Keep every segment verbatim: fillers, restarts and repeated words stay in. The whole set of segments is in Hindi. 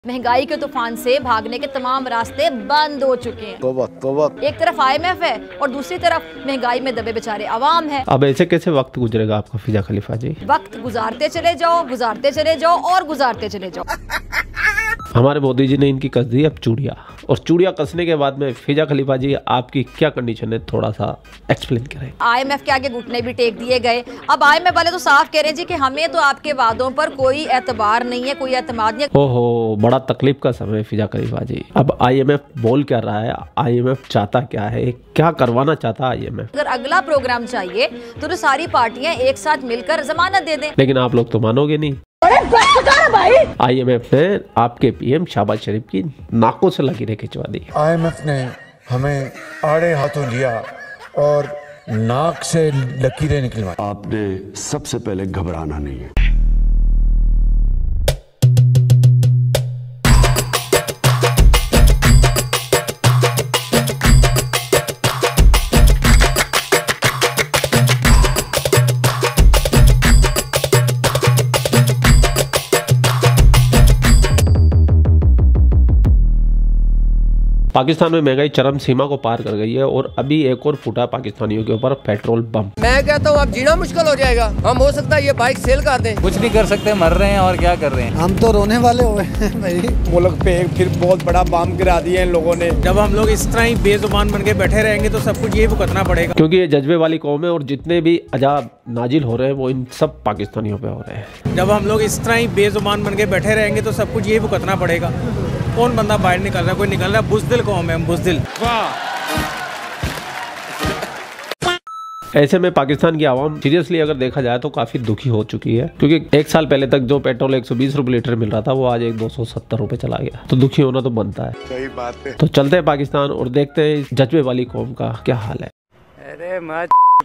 महंगाई के तूफान से भागने के तमाम रास्ते बंद हो चुके हैं। तोबा तोबा। एक तरफ आई एम एफ है और दूसरी तरफ महंगाई में दबे बेचारे अवाम है। अब ऐसे कैसे वक्त गुजरेगा आपका फिजा खलीफा जी? वक्त गुजारते चले जाओ, गुजारते चले जाओ और गुजारते चले जाओ। हमारे मोदी जी ने इनकी कस दी अब चूड़िया, और चूड़िया कसने के बाद में फिजा खलीफा जी आपकी क्या कंडीशन है, थोड़ा सा एक्सप्लेन करें। आई एम एफ के आगे घुटने भी टेक दिए गए। अब आई एम एफ वाले तो साफ कह रहे हैं जी कि हमें तो आपके वादों पर कोई एतबार नहीं है, कोई एतमाद नहीं है। ओहो, बड़ा तकलीफ का समय है फिजा खलीफा जी। अब आई एम एफ बोल क्या रहा है, आई एम एफ चाहता क्या है, क्या करवाना चाहता है आई एम एफ? अगर अगला प्रोग्राम चाहिए तो, तो सारी पार्टियां एक साथ मिलकर जमानत दे दें। लेकिन आप लोग तो मानोगे नहीं। आई एम एफ ने आपके पी एम शहबाज शरीफ की नाकों से लकीरें खिंचवा दी। आई एम एफ ने हमें आड़े हाथों लिया और नाक से लकीरें निकलवाई। आपने सबसे पहले घबराना नहीं है। पाकिस्तान में महंगाई चरम सीमा को पार कर गई है और अभी एक और फूटा पाकिस्तानियों के ऊपर पेट्रोल बम। मैं कहता हूँ अब जीना मुश्किल हो जाएगा। हम हो सकता है ये बाइक सेल कर दें। कुछ नहीं कर सकते, मर रहे हैं और क्या कर रहे हैं। हम तो रोने वाले हुए हैं भाई। मुल्क पे फिर बहुत बड़ा बम गिरा दिया इन लोगों ने। जब हम लोग इस तरह ही बेजुबान बन के बैठे रहेंगे तो सब कुछ ये भुगतना पड़ेगा, क्योंकि ये जज्बे वाली कौम है और जितने भी अजाब नाजिल हो रहे हैं वो इन सब पाकिस्तानियों पे हो रहे हैं। जब हम लोग इस तरह ही बेजुबान बन के बैठे रहेंगे तो सब कुछ ये भुगतना पड़ेगा। कौन बंदा बाहर निकल रहा है? कोई निकल रहा है? बुज़दिल कौम है हम, बुज़दिल। ऐसे में पाकिस्तान की आवाम सीरियसली अगर देखा जाए तो काफी दुखी हो चुकी है, क्योंकि एक साल पहले तक जो पेट्रोल एक सौ बीस रुपए लीटर मिल रहा था वो आज एक दो सौ सत्तर रुपए चला गया। तो दुखी होना तो बनता है। सही बात है। तो चलते हैं पाकिस्तान और देखते हैं जज्बे वाली कौम का क्या हाल है। अरे माँ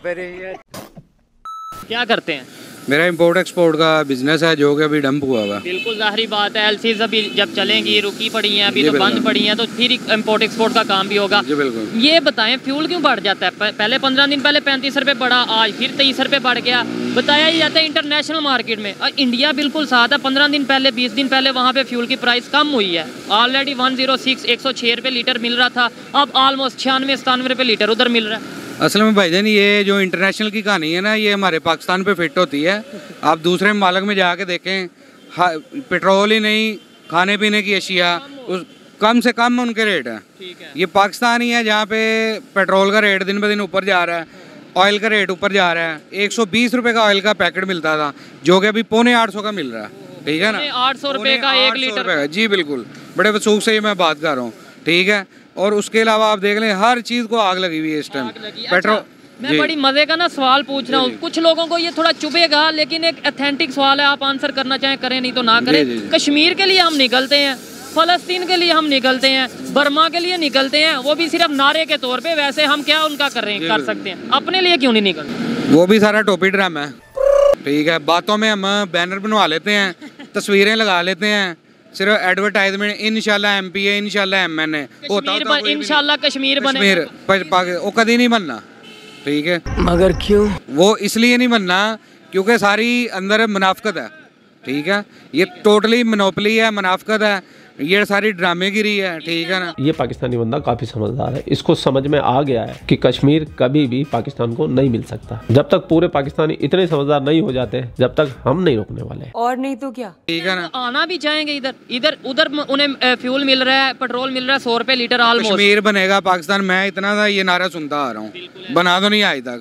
क्या करते हैं? मेरा इंपोर्ट एक्सपोर्ट का बिजनेस है जो कि अभी डंप हुआ हुआ है। बिल्कुल जाहिर बात है, एलसीज अभी जब चलेंगी, रुकी पड़ी हैं, अभी तो बंद पड़ी हैं, तो फिर इंपोर्ट एक्सपोर्ट का काम भी होगा। जी बिल्कुल। ये बताएं फ्यूल क्यों बढ़ जाता है? पहले पंद्रह दिन पहले पैंतीस रुपए बढ़ा, आज फिर तेईस रुपए बढ़ गया। बताया ही जाता है इंटरनेशनल मार्केट में, और इंडिया बिल्कुल साथ है। पंद्रह दिन पहले बीस दिन पहले वहाँ पे फ्यूल की प्राइस कम हुई है। ऑलरेडी वन जीरो सिक्स एक सौ छः रुपये लीटर मिल रहा था, अब ऑलमोस्ट छियानवे सतानवे रुपये लीटर उधर मिल रहा है। असल में भाईजान ये जो इंटरनेशनल की कहानी है ना, ये हमारे पाकिस्तान पे फिट होती है। आप दूसरे ममालिक में जाके देखें, पेट्रोल ही नहीं, खाने पीने की अशिया उस कम से कम उनके रेट है। ये पाकिस्तान ही है जहाँ पे पेट्रोल का रेट दिन ब दिन ऊपर जा रहा है, ऑयल का रेट ऊपर जा रहा है। एक सौ बीस रुपये का ऑयल का पैकेट मिलता था जो कि अभी पौने आठ सौ का मिल रहा है। ठीक है ना, आठ सौ रुपये का एक लीटर। जी बिल्कुल, बड़े वसूख से ही मैं बात कर रहा हूँ। ठीक है, और उसके अलावा आप देख लें हर चीज़ को आग लगी हुई है इस टाइम पेट्रोल। मैं बड़ी मजे का ना सवाल पूछ रहा हूँ, कुछ लोगों को ये थोड़ा चुभेगा, लेकिन एक अथेंटिक सवाल है, आप आंसर करना चाहें करें, नहीं तो ना करें। कश्मीर के लिए हम निकलते हैं, फलस्तीन के लिए हम निकलते हैं, बर्मा के लिए निकलते हैं, वो भी सिर्फ नारे के तौर पे। वैसे हम क्या उनका कर रहे हैं, कर सकते हैं, अपने लिए क्यों नहीं निकलते? वो भी सारा टोपी ड्रामा है। ठीक है, बातों में हम बैनर बनवा लेते हैं, तस्वीरें लगा लेते हैं, सिर्फ एडवर्टाइजमेंट। इंशाल्लाह एमपी है, इंशाल्लाह एमएन है, इंशाल्लाह कश्मीर बने, वो कभी नहीं बनना। ठीक है, मगर क्यों? वो इसलिए नहीं बनना क्योंकि सारी अंदर मुनाफकत है। ठीक है, ये टोटली मोनोपोली है, मुनाफकत है, ये सारी ड्रामेगिरी है। ठीक है ना, ये पाकिस्तानी बंदा काफी समझदार है, इसको समझ में आ गया है कि कश्मीर कभी भी पाकिस्तान को नहीं मिल सकता। जब तक पूरे पाकिस्तानी इतने समझदार नहीं हो जाते, जब तक हम नहीं रोकने वाले। और नहीं तो क्या। ठीक है ना, आना भी चाहेंगे इधर, इधर उधर उन्हें फ्यूल मिल रहा है, पेट्रोल मिल रहा है सौ रुपए लीटर ऑलमोस्ट। कश्मीर बनेगा पाकिस्तान, मैं इतना था ये नारा सुनता आ रहा हूँ, बना तो नहीं आज तक।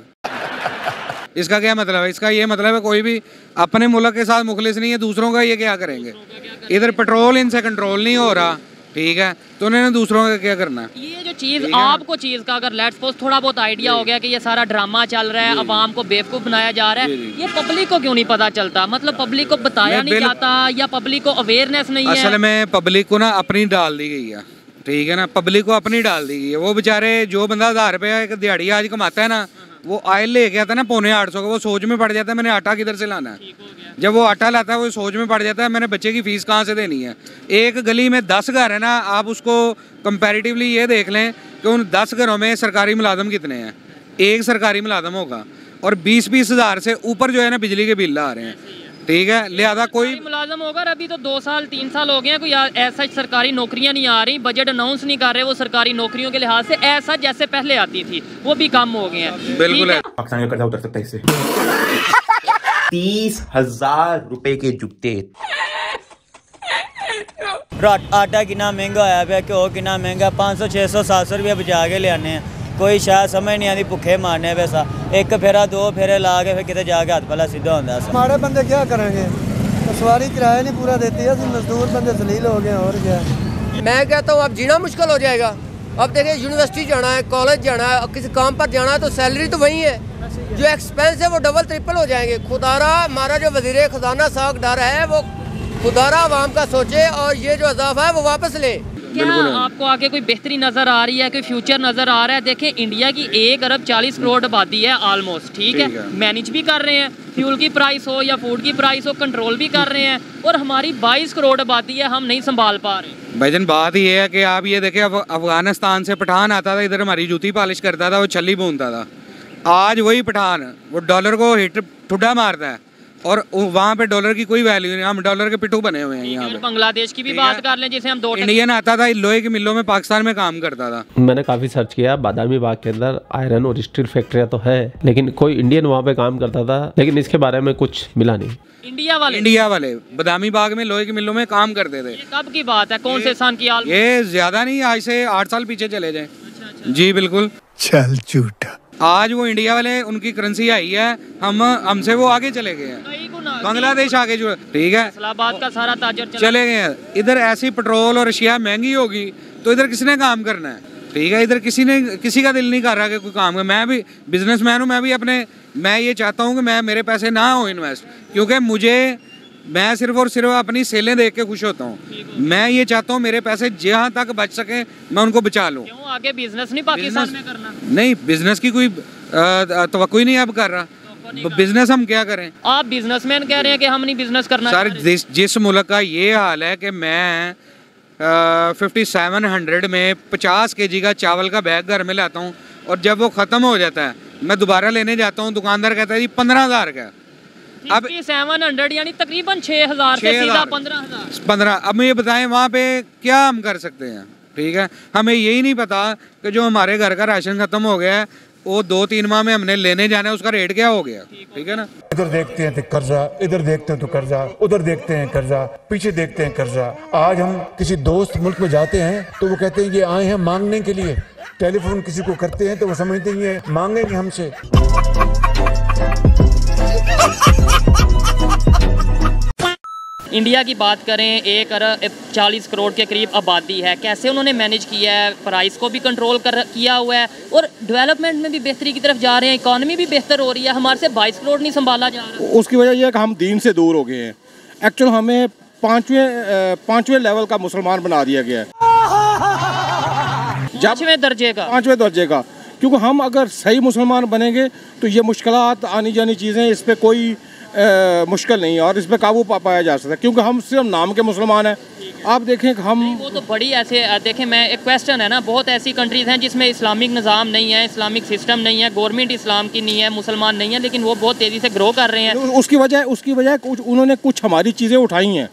इसका क्या मतलब है? इसका ये मतलब है कोई भी अपने मुल्क के साथ मुखलिस नहीं है, दूसरों का ये क्या करेंगे? इधर पेट्रोल इनसे कंट्रोल नहीं हो रहा, ठीक है, तो उन्होंने दूसरों का क्या करना है? ये जो चीज आपको चीज का अगर लेट्स सपोज थोड़ा बहुत आइडिया हो गया कि ये सारा ड्रामा चल रहा है, अवाम को बेवकूफ बनाया जा रहा है, ये पब्लिक को क्यों नहीं पता चलता? मतलब पब्लिक को बताया नहीं जाता, या पब्लिक को अवेयरनेस नहीं है? असल में पब्लिक को ना अपनी डाल दी गई है। ठीक है ना, पब्लिक को अपनी डाल दी गई है। वो बेचारे जो बंदा हज़ार रुपये एक दिहाड़ी आज कमाता है ना, वो ऑयल लेके आता है ना पौने आठ सौ का, वो सोच में पड़ जाता है मैंने आटा किधर से लाना है। जब वो आटा लाता है वो सोच में पड़ जाता है मैंने बच्चे की फीस कहाँ से देनी है। एक गली में दस घर है ना, आप उसको कंपैरेटिवली ये देख लें कि उन दस घरों में सरकारी मुलाजम कितने हैं। एक सरकारी मुलाजम होगा और बीस बीस हज़ार से ऊपर जो है ना बिजली के बिल आ रहे हैं। ठीक है, लिहाजा कोई मुलाजम होगा। अभी तो दो साल तीन साल हो गए हैं, कोई ऐसा सरकारी नौकरियां नहीं आ रही, बजट अनाउंस नहीं कर रहे वो सरकारी नौकरियों के लिहाज से, ऐसा जैसे पहले आती थी वो भी कम हो गए हैं। बिल्कुल है। पाकिस्तान का कर्जा उतर सकता है इससे। तीस हजार रुपए के जूते। आटा कितना महंगा होया पे, घ्यो कितना महंगा, पाँच सौ छे सौ सात सौ रुपया बचा के लियाने हैं। कोई शायद समझ नहीं आती, भुखे मारने पैसा, एक फेरा दो फेरे ला के फिर कितने जाके हाथ पला सीधा होता है। हमारे बंदे क्या करेंगे, सवारी किराया नहीं पूरा देती है, मजदूर बंदे जलील हो गए और क्या। मैं कहता हूँ अब जीना मुश्किल हो जाएगा। अब देखिए यूनिवर्सिटी जाना है, कॉलेज जाना है, किसी काम पर जाना है तो सैलरी तो वही है, जो एक्सपेंस है वो डबल ट्रिपल हो जाएंगे। खुदारा हमारा जो वजीर खजाना साहब डर है वो खुदारा आवाम का सोचे और ये जो इजाफा है वो वापस ले। क्या आपको आगे कोई बेहतरी नजर आ रही है, कोई फ्यूचर नजर आ रहा है? देखें इंडिया की एक अरब चालीस करोड़ आबादी है ऑलमोस्ट, ठीक है, मैनेज भी कर रहे हैं, फ्यूल की प्राइस हो या फूड की प्राइस हो कंट्रोल भी कर रहे हैं, और हमारी बाईस करोड़ आबादी है, हम नहीं संभाल पा रहे। भाईजान बात ये है कि आप ये देखें, अफगानिस्तान से पठान आता था, इधर हमारी जूती पॉलिश करता था, वो छली भूनता था। आज वही पठान वो डॉलर को हिट ठुड्डा मारता है और वहाँ पे डॉलर की कोई वैल्यू नहीं, हम डॉलर के पिट्ठू बने हुए हैं यहाँ पे। बांग्लादेश की भी बात कर लें, जिसे हम दो इंडियन आता था, लोहे की मिलों में पाकिस्तान में काम करता था। मैंने काफी सर्च किया, बादामी बाग के अंदर आयरन और स्टील फैक्ट्रियाँ तो है, लेकिन कोई इंडियन वहाँ पे काम करता था, लेकिन इसके बारे में कुछ मिला नहीं। इंडिया वाले इंडिया वाले बादामी बाग में लोहे की मिलों में काम करते थे। कब की बात है, कौन से सन की? ये ज्यादा नहीं, आज से आठ साल पीछे चले जाए। जी बिल्कुल। चल झूठा। आज वो इंडिया वाले, उनकी करेंसी आई है, हम हमसे वो आगे चले गए हैं, बांग्लादेश आगे जो, ठीक है, इस्लामाबाद का सारा ताजर चले गए हैं। इधर ऐसी पेट्रोल और अशिया महंगी होगी तो इधर किसने काम करना है, ठीक है, इधर किसी ने किसी का दिल नहीं कर रहा कि कोई काम करे। मैं भी बिजनेसमैन हूँ, मैं भी अपने मैं ये चाहता हूँ कि मैं मेरे पैसे ना हो इन्वेस्ट, क्योंकि मुझे मैं सिर्फ और सिर्फ अपनी सेलें देख के खुश होता हूँ। मैं ये चाहता हूँ मेरे पैसे जहाँ तक बच सके मैं उनको बचा लूँ। क्यों आगे बिजनेस नहीं पाकिस्तान में करना? नहीं, बिजनेस की कोई तवक्को ही नहीं अब कर रहा, बिजनेस हम क्या करें? आप बिजनेसमैन कह रहे हैं कि हम नहीं बिजनेस करना। सर जिस जिस मुल्क का ये हाल है कि मैं फिफ्टी सेवन हंड्रेड में पचास के जी का चावल का बैग घर में लाता हूँ और जब वो ख़त्म हो जाता है मैं दोबारा लेने जाता हूँ, दुकानदार कहता है जी पंद्रह हज़ार का। अब सेवन हंड्रेड यानी तकरीबन छः हज़ार से सीधा पंद्रह हज़ार पंद्रह। अब ये बताएं वहाँ पे क्या हम कर सकते हैं, ठीक है। हमें यही नहीं पता कि जो हमारे घर का राशन ख़त्म हो गया है वो दो तीन माह में हमने लेने जाना है, उसका रेट क्या हो गया, ठीक है ना। इधर देखते हैं तो कर्जा, इधर देखते हैं तो कर्जा, उधर देखते हैं कर्जा, पीछे देखते हैं कर्जा। आज हम किसी दोस्त मुल्क में जाते हैं तो वो कहते हैं ये आए हैं मांगने के लिए, टेलीफोन किसी को करते हैं तो वो समझते हैं ये मांगेंगे हमसे। इंडिया की बात करें, एक अरब चालीस करोड़ के करीब आबादी है, कैसे उन्होंने मैनेज किया है, प्राइस को भी कंट्रोल कर किया हुआ है और डेवलपमेंट में भी बेहतरी की तरफ जा रहे हैं, इकॉनमी भी बेहतर हो रही है। हमारे से बाईस करोड़ नहीं संभाला जा रहा। उसकी वजह यह है कि हम दीन से दूर हो गए हैं। एक्चुअल हमें पाँचवें पाँचवें लेवल का मुसलमान बना दिया गया है, पाँचवें दर्जे का पाँचवें दर्जे का क्योंकि हम अगर सही मुसलमान बनेंगे तो ये मुश्किलात आनी जानी चीज़ें, इस पर कोई आ, मुश्किल नहीं है और इस पर काबू पा पाया जा सकता है, क्योंकि हम सिर्फ नाम के मुसलमान हैं। आप देखें कि हम वो तो बड़ी ऐसे देखें, मैं एक क्वेश्चन है ना, बहुत ऐसी कंट्रीज़ हैं जिसमें इस्लामिक निज़ाम नहीं है, इस्लामिक सिस्टम नहीं है, गवर्नमेंट इस्लाम की नहीं है, मुसलमान नहीं है, लेकिन वो बहुत तेज़ी से ग्रो कर रहे हैं। उसकी वजह उसकी वजह कुछ उन्होंने कुछ हमारी चीज़ें उठाई हैं।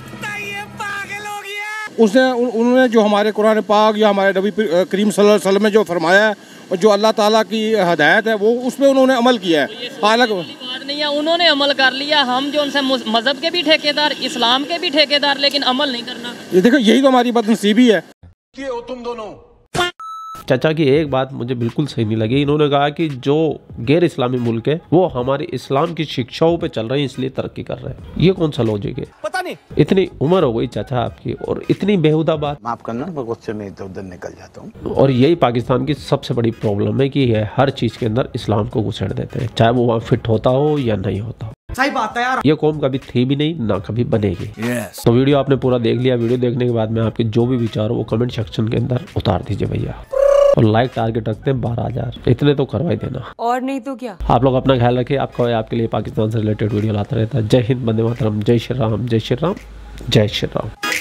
उसने उन्होंने जो हमारे कुरान पाक या हमारे नबी करीम सल्लल्लाहु अलैहि वसल्लम में जो फरमाया है और जो अल्लाह ताला की हदायत है वो उस पर उन्होंने अमल किया है। हालांकि बात नहीं है, उन्होंने अमल कर लिया, हम जो उनसे मजहब के भी ठेकेदार, इस्लाम के भी ठेकेदार, लेकिन अमल नहीं करना। ये देखो यही तो हमारी बदनसीबी है। तुम दोनों चाचा की एक बात मुझे बिल्कुल सही नहीं लगी, इन्होंने कहा कि जो गैर इस्लामी मुल्क है वो हमारे इस्लाम की शिक्षाओं पे चल रहे हैं इसलिए तरक्की कर रहे हैं। ये कौन सा लॉजिक है? पता नहीं। इतनी उम्र हो गई चाचा आपकी और इतनी बेहुदा बात। माफ करना, गुस्से में इधर उधर निकल जाता हूँ। और यही पाकिस्तान की सबसे बड़ी प्रॉब्लम है कि है हर चीज के अंदर इस्लाम को घुसेड़ देते हैं, चाहे वो वहाँ फिट होता हो या नहीं होता हो। सही बात है यार। ये कौम कभी थी भी नहीं, ना कभी बनेगी। yes. तो वीडियो आपने पूरा देख लिया, वीडियो देखने के बाद में आपके जो भी विचार हो वो कमेंट सेक्शन के अंदर उतार दीजिए भैया, और लाइक टारगेट रखते हैं बारह हजार, इतने तो करवाई देना और नहीं तो क्या। आप लोग अपना ख्याल रखिए, आपका आपके लिए पाकिस्तान से रिलेटेड वीडियो लाता रहता है। जय हिंद, वंदे मातरम, जय श्री राम, जय श्री राम, जय श्री राम।